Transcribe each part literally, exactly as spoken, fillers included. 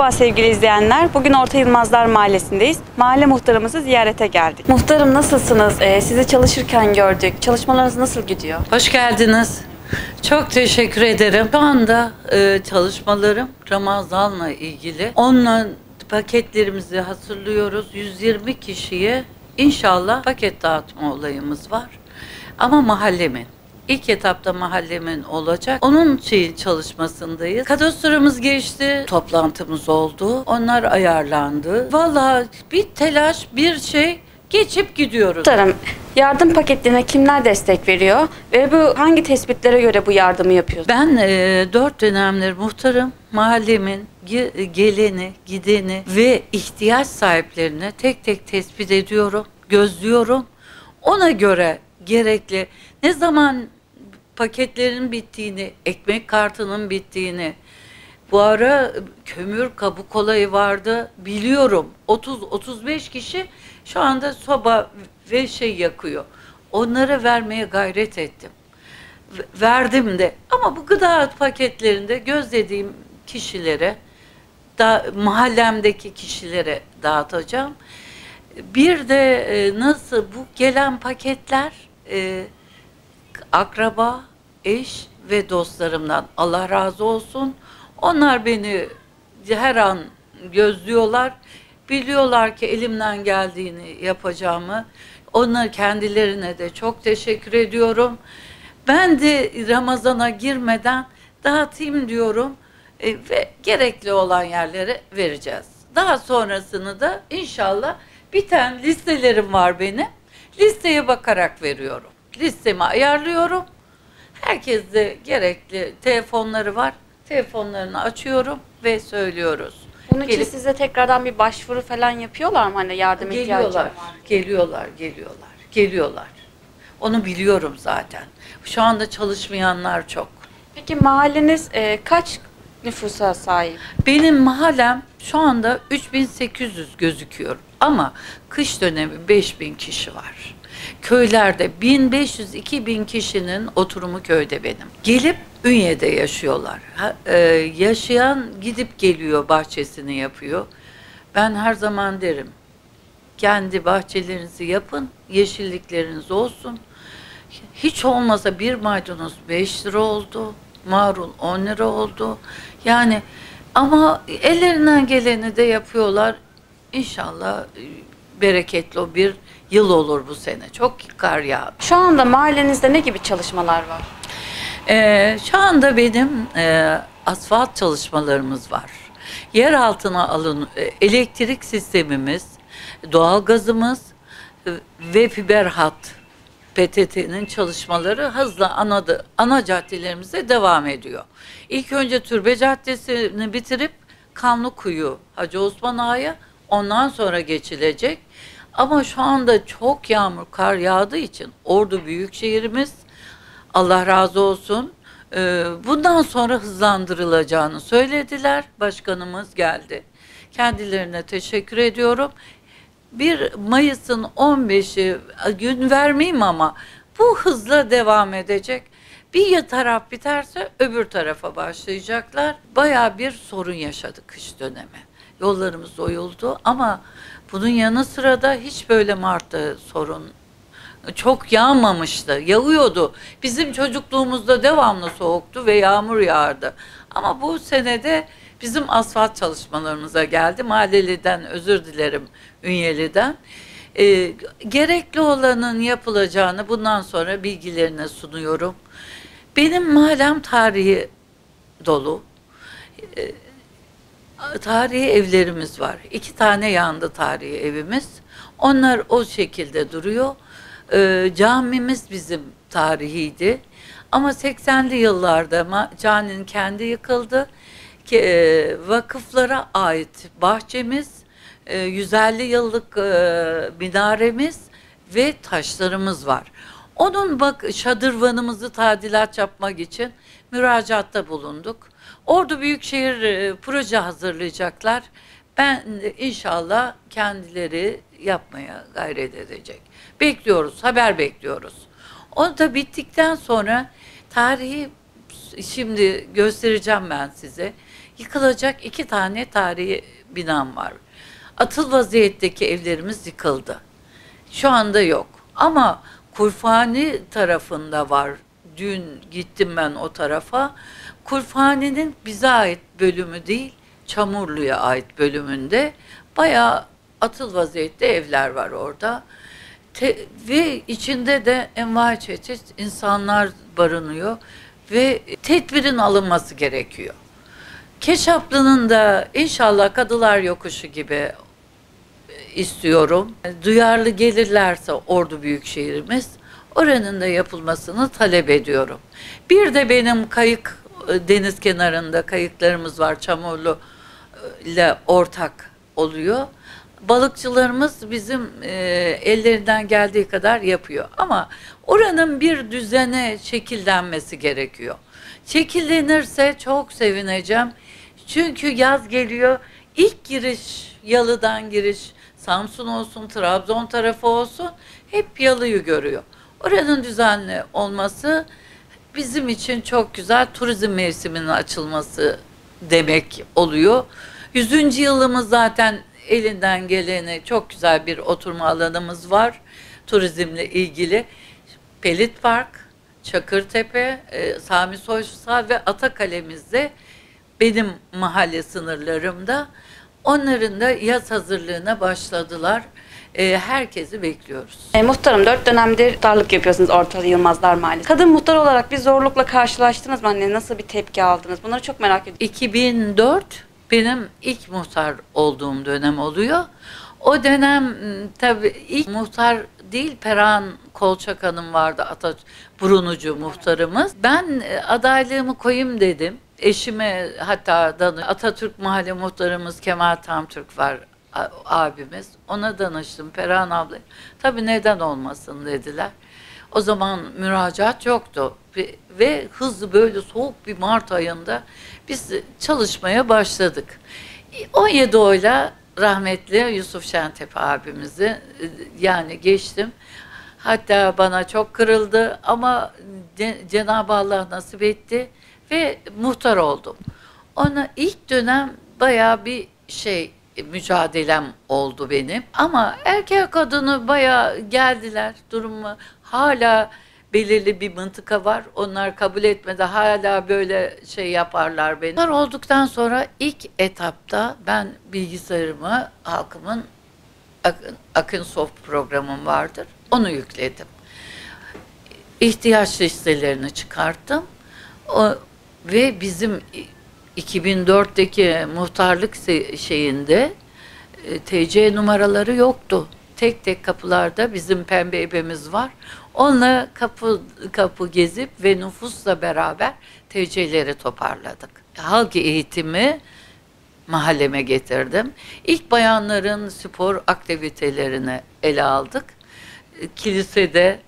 Merhaba sevgili izleyenler. Bugün Orta Yılmazlar Mahallesi'ndeyiz. Mahalle muhtarımızı ziyarete geldik. Muhtarım nasılsınız? Ee, sizi çalışırken gördük. Çalışmalarınız nasıl gidiyor? Hoş geldiniz. Çok teşekkür ederim. Şu anda e, çalışmalarım Ramazan'la ilgili. Onunla paketlerimizi hazırlıyoruz. yüz yirmi kişiye inşallah paket dağıtma olayımız var. Ama mahallemin. İlk etapta mahallemin olacak. Onun için çalışmasındayız. Kadastromuz geçti. Toplantımız oldu. Onlar ayarlandı. Vallahi bir telaş, bir şey geçip gidiyoruz. Muhtarım, yardım paketlerine kimler destek veriyor? Ve bu hangi tespitlere göre bu yardımı yapıyorsunuz? Ben e, dört dönemdir muhtarım. Mahallemin ge- geleni, gideni ve ihtiyaç sahiplerini tek tek tespit ediyorum, gözlüyorum. Ona göre gerekli ne zaman paketlerin bittiğini, ekmek kartının bittiğini, bu ara kömür kabuk olayı vardı, biliyorum. otuz otuz beş kişi şu anda soba ve şey yakıyor. Onlara vermeye gayret ettim. Verdim de. Ama bu gıda paketlerinde gözlediğim kişilere, da, mahallemdeki kişilere dağıtacağım. Bir de e, nasıl bu gelen paketler e, akraba, eş ve dostlarımdan Allah razı olsun. Onlar beni her an gözlüyorlar. Biliyorlar ki elimden geldiğini yapacağımı. Onlar kendilerine de çok teşekkür ediyorum. Ben de Ramazan'a girmeden dağıtayım diyorum e, ve gerekli olan yerlere vereceğiz. Daha sonrasını da inşallah biten listelerim var benim. Listeye bakarak veriyorum. Listemi ayarlıyorum. Herkes de gerekli telefonları var. Telefonlarını açıyorum ve söylüyoruz. Bunun için Gelip, size tekrardan bir başvuru falan yapıyorlar mı? Hani yardım ihtiyacı geliyorlar, var. geliyorlar, geliyorlar, geliyorlar. Onu biliyorum zaten. Şu anda çalışmayanlar çok. Peki mahalleniz e, kaç nüfusa sahip? Benim mahallem şu anda üç bin sekiz yüz gözüküyor ama kış dönemi beş bin kişi var. Köylerde bin beş yüz iki bin kişinin oturumu köyde benim. Gelip Ünye'de yaşıyorlar. Ha, e, yaşayan gidip geliyor, bahçesini yapıyor. Ben her zaman derim, kendi bahçelerinizi yapın, yeşillikleriniz olsun. Hiç olmasa bir maydanoz beş lira oldu, marul on lira oldu. Yani ama ellerinden geleni de yapıyorlar. İnşallah e, bereketli o bir yıl olur bu sene. Çok kar yağdı. Şu anda mahallenizde ne gibi çalışmalar var? Ee, şu anda benim e, asfalt çalışmalarımız var. Yer altına alın e, elektrik sistemimiz, doğalgazımız e, ve fiber hat P T T'nin çalışmaları hızla ana, ana caddelerimize devam ediyor. İlk önce Türbe Caddesi'ni bitirip Kanlıkuyu, Hacı Osman Ağa'ya ondan sonra geçilecek. Ama şu anda çok yağmur, kar yağdığı için Ordu Büyükşehir'imiz Allah razı olsun bundan sonra hızlandırılacağını söylediler. Başkanımız geldi. Kendilerine teşekkür ediyorum. bir Mayıs'ın on beşi gün vermeyeyim ama bu hızla devam edecek. Bir taraf biterse öbür tarafa başlayacaklar. Bayağı bir sorun yaşadık kış dönemi. Yollarımız oyuldu ama bunun yanı sıra da hiç böyle Mart'ta sorun çok yağmamıştı. Yağıyordu. Bizim çocukluğumuzda devamlı soğuktu ve yağmur yağardı. Ama bu senede bizim asfalt çalışmalarımıza geldi. Mahalleli'den özür dilerim, Ünyeli'den. Ee, gerekli olanın yapılacağını bundan sonra bilgilerine sunuyorum. Benim mahallem tarihi dolu. Ee, tarihi evlerimiz var. İki tane yandı tarihi evimiz. Onlar o şekilde duruyor. Ee, camimiz bizim tarihiydi. Ama seksenli yıllarda caminin kendi yıkıldı. Ki, e, vakıflara ait bahçemiz, e, yüz elli yıllık e, minaremiz ve taşlarımız var. Onun bak şadırvanımızı tadilat yapmak için müracaatta bulunduk. Ordu Büyükşehir e, proje hazırlayacaklar. Ben e, inşallah kendileri yapmaya gayret edecek. Bekliyoruz, haber bekliyoruz. O da bittikten sonra tarihi şimdi göstereceğim ben size. Yıkılacak iki tane tarihi binam var. Atıl vaziyetteki evlerimiz yıkıldı. Şu anda yok. Ama Kurfani tarafında var. Dün gittim ben o tarafa. Kurfani'nin bize ait bölümü değil, Çamurlu'ya ait bölümünde bayağı atıl vaziyette evler var orada. Te, ve içinde de envai çeşit insanlar barınıyor ve tedbirin alınması gerekiyor. Keşaplı'nın da inşallah Kadılar Yokuşu gibi istiyorum. Duyarlı gelirlerse Ordu Büyükşehir'imiz, oranın da yapılmasını talep ediyorum. Bir de benim kayık, deniz kenarında kayıklarımız var, Çamurlu ile ortak oluyor. Balıkçılarımız bizim e, ellerinden geldiği kadar yapıyor. Ama oranın bir düzene şekillenmesi gerekiyor. Şekillenirse çok sevineceğim. Çünkü yaz geliyor. İlk giriş, yalıdan giriş, Samsun olsun, Trabzon tarafı olsun, hep yalıyı görüyor. Oranın düzenli olması bizim için çok güzel, turizm mevsiminin açılması demek oluyor. Yüzüncü yılımız zaten elinden geleni, çok güzel bir oturma alanımız var turizmle ilgili. Pelit Park, Çakırtepe, e, Sami Soysal ve Atakale'mizde benim mahalle sınırlarımda. Onların da yaz hazırlığına başladılar. E, herkesi bekliyoruz. E, muhtarım, dört dönemdir muhtarlık yapıyorsunuz Orta Yılmazlar Mahallesi. Kadın muhtar olarak bir zorlukla karşılaştınız mı? Anne, nasıl bir tepki aldınız? Bunları çok merak ediyorum. iki bin dört benim ilk muhtar olduğum dönem oluyor. O dönem tabii ilk muhtar değil, Perihan Kolçak Hanım vardı, Ata Brunucu muhtarımız. Ben adaylığımı koyayım dedim. Eşime hatta danış, Atatürk Mahalle muhtarımız Kemal Tamtürk var, abimiz. Ona danıştım, Perihan abla. Tabii neden olmasın dediler. O zaman müracaat yoktu ve, ve hızlı böyle soğuk bir Mart ayında biz çalışmaya başladık. on yedi oyla rahmetli Yusuf Şentepe abimizi yani geçtim. Hatta bana çok kırıldı ama Cenab-ı Allah nasip etti ve muhtar oldum. Ona ilk dönem bayağı bir şey mücadelem oldu benim. Ama erkek kadını bayağı geldiler, durumu hala belirli bir mıntıka var. Onlar kabul etmedi. Hala böyle şey yaparlar beni. Bunlar olduktan sonra ilk etapta ben bilgisayarımı, halkımın Akın, Akın Soft programım vardır. Onu yükledim. İhtiyaç listelerini çıkarttım. O, ve bizim iki bin dörtteki muhtarlık şeyinde T C numaraları yoktu. Tek tek kapılarda bizim pembe ebemiz var. Onunla kapı kapı gezip ve nüfusla beraber T C'leri toparladık. Halk eğitimi mahalleme getirdim. İlk bayanların spor aktivitelerini ele aldık. Kilisede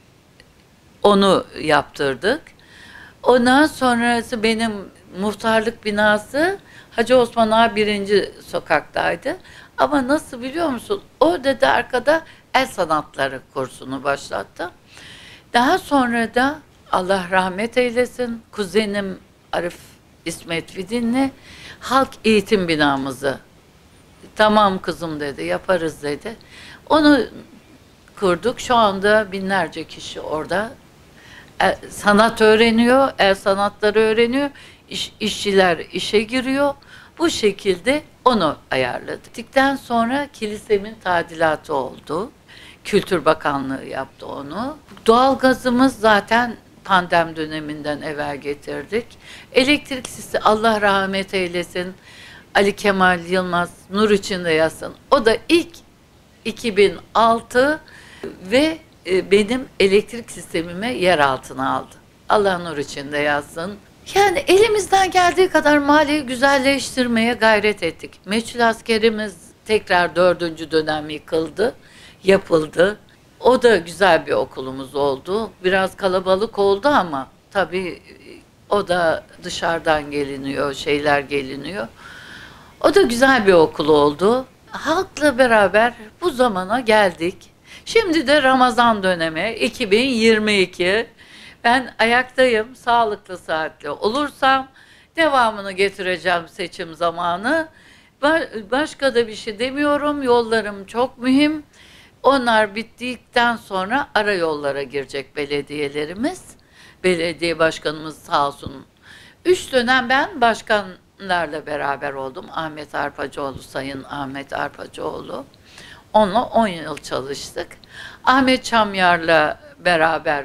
onu yaptırdık. Ondan sonrası benim muhtarlık binası Hacı Osman Ağa birinci sokaktaydı. Ama nasıl biliyor musun? Orada da arkada el sanatları kursunu başlattım. Daha sonra da Allah rahmet eylesin, kuzenim Arif İsmet Vidin'le halk eğitim binamızı, tamam kızım dedi, yaparız dedi. Onu kurduk. Şu anda binlerce kişi orada el, sanat öğreniyor, el sanatları öğreniyor, iş, işçiler işe giriyor. Bu şekilde onu ayarladık. Dikten sonra kilisemin tadilatı oldu. Kültür Bakanlığı yaptı onu. Doğalgazımız zaten pandemi döneminden evvel getirdik. Elektrik sistemi Allah rahmet eylesin. Ali Kemal Yılmaz nur içinde yatsın. O da ilk iki bin altı ve benim elektrik sistemime yer altına aldı. Allah nur içinde yatsın. Yani elimizden geldiği kadar mahalleyi güzelleştirmeye gayret ettik. Meçhul askerimiz tekrar dördüncü dönem yıkıldı, yapıldı. O da güzel bir okulumuz oldu. Biraz kalabalık oldu ama tabii o da dışarıdan geliniyor, şeyler geliniyor. O da güzel bir okul oldu. Halkla beraber bu zamana geldik. Şimdi de Ramazan dönemi iki bin yirmi iki. Ben ayaktayım, sağlıklı saatli olursam Devamını getireceğim seçim zamanı. Ba- Başka da bir şey demiyorum. Yollarım çok mühim. Onlar bittikten sonra ara yollara girecek belediyelerimiz. Belediye başkanımız sağ olsun. Üç dönem ben başkanlarla beraber oldum. Ahmet Arpacıoğlu, Sayın Ahmet Arpacıoğlu. Onunla on yıl çalıştık. Ahmet Çamyar'la beraber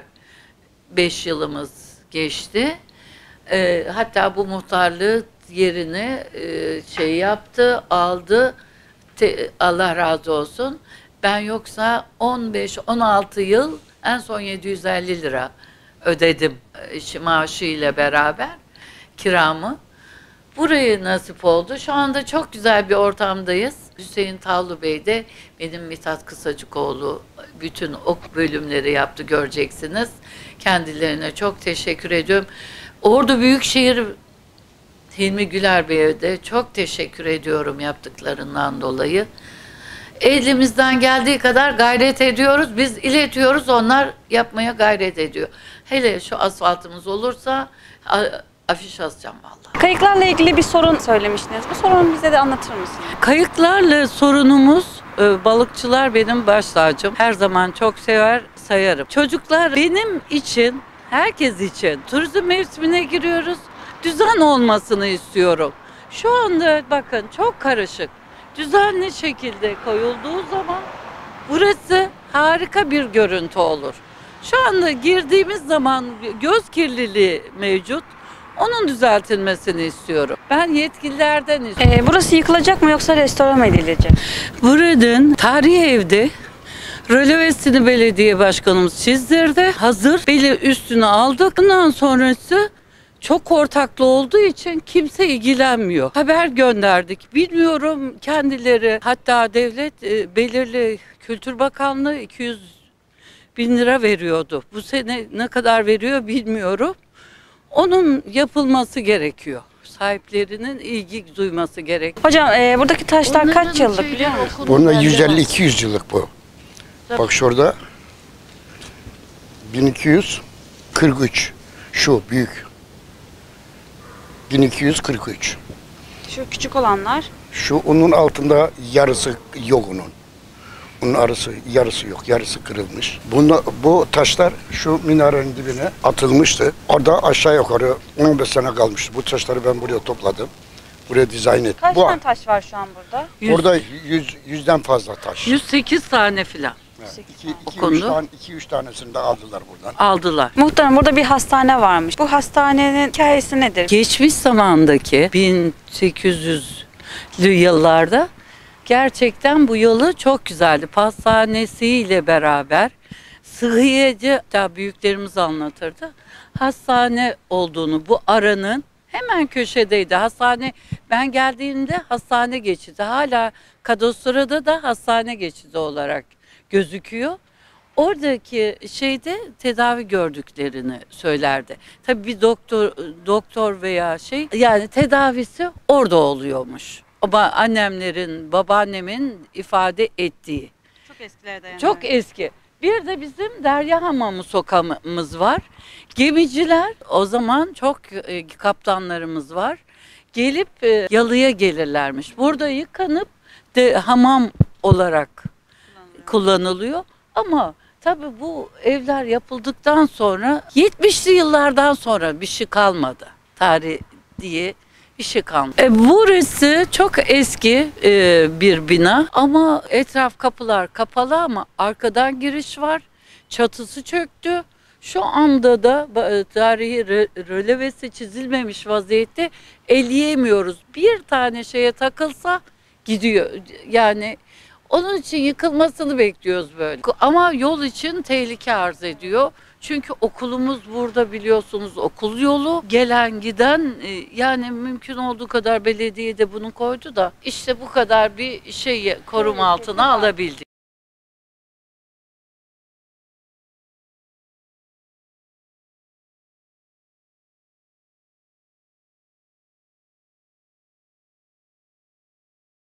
beş yılımız geçti. Ee, hatta bu muhtarlığı yerini e, şey yaptı, aldı. Te- Allah razı olsun. Ben yoksa on beş on altı yıl en son yedi yüz elli lira ödedim e, maaşıyla beraber kiramı. Buraya nasip oldu. Şu anda çok güzel bir ortamdayız. Hüseyin Tavlu Bey de benim Mithat Kısacıkoğlu bütün ok bölümleri yaptı, göreceksiniz. Kendilerine çok teşekkür ediyorum. Ordu Büyükşehir Hilmi Güler Bey'e de çok teşekkür ediyorum yaptıklarından dolayı. Elimizden geldiği kadar gayret ediyoruz. Biz iletiyoruz, onlar yapmaya gayret ediyor. Hele şu asfaltımız olursa a- afiş asacağım vallahi. Kayıklarla ilgili bir sorun söylemiştiniz. Bu sorunu bize de anlatır mısınız? Kayıklarla sorunumuz, e, balıkçılar benim baş tacım. Her zaman çok sever, sayarım. Çocuklar benim için, herkes için turizm mevsimine giriyoruz. Düzen olmasını istiyorum. Şu anda bakın çok karışık. Düzenli şekilde koyulduğu zaman burası harika bir görüntü olur. Şu anda girdiğimiz zaman göz kirliliği mevcut. Onun düzeltilmesini istiyorum. Ben yetkililerden istiyorum. Ee, burası yıkılacak mı yoksa restore mi edilecek? Buranın tarihi evde rölevesini belediye başkanımız çizdirdi. Hazır. Beli üstüne aldık. Bundan sonrası çok ortaklı olduğu için kimse ilgilenmiyor. Haber gönderdik. Bilmiyorum kendileri, hatta devlet e, belirli Kültür Bakanlığı iki yüz bin lira veriyordu. Bu sene ne kadar veriyor bilmiyorum. Onun yapılması gerekiyor. Sahiplerinin ilgi duyması gerekiyor. Hocam e, buradaki taşlar Onların kaç yıllık şeyleri biliyor musunuz? okunduğu Bunlar belli yüz elli var. iki yüz yıllık bu. Tabii. Bak şurada bin iki yüz kırk üç. Şu büyük. bin iki yüz kırk üç. Şu küçük olanlar. Şu onun altında yarısı yok onun. Onun arası yarısı yok. Yarısı kırılmış. Bunda, bu taşlar şu minarenin dibine atılmıştı. Orada aşağı yukarı on beş sene kalmıştı. Bu taşları ben buraya topladım. Buraya dizayn ettim. Kaç Bu, tane taş var şu an burada? Yüz- burada yüz, yüzden fazla taş. yüz sekiz tane filan Evet. sekiz İki, iki, üç Okundu. tane, iki, üç tanesini de aldılar buradan. aldılar. Muhtemelen burada bir hastane varmış. Bu hastanenin hikayesi nedir? Geçmiş zamandaki bin sekiz yüzlü yıllarda gerçekten bu yolu çok güzeldi. Pastanesiyle beraber sıhhiyeci, daha büyüklerimiz anlatırdı. Hastane olduğunu, bu aranın hemen köşedeydi. Hastane, ben geldiğimde hastane geçidi. Hala kadastroda da hastane geçidi olarak gözüküyor. Oradaki şeyde tedavi gördüklerini söylerdi. Tabii bir doktor doktor veya şey, yani tedavisi orada oluyormuş. Ama annemlerin, babaannemin ifade ettiği. Çok eskilere dayanıyor. Çok eski. Bir de bizim Derya Hamamı sokağımız var. Gemiciler, o zaman çok e, kaptanlarımız var. Gelip e, yalıya gelirlermiş. Burada yıkanıp de hamam olarak kullanılıyor. Ama tabii bu evler yapıldıktan sonra yetmişli yıllardan sonra bir şey kalmadı. Tarih diye bir şey kalmadı. E, burası çok eski e, bir bina ama etraf kapılar kapalı ama arkadan giriş var. Çatısı çöktü. Şu anda da e, tarihi rö- rölevesi çizilmemiş vaziyette elleyemiyoruz. Bir tane şeye takılsa gidiyor. Yani onun için yıkılmasını bekliyoruz böyle. Ama yol için tehlike arz ediyor. Çünkü okulumuz burada, biliyorsunuz, okul yolu. Gelen giden e, yani mümkün olduğu kadar belediye de bunu koydu da işte bu kadar bir şeyi koruma altına alabildik.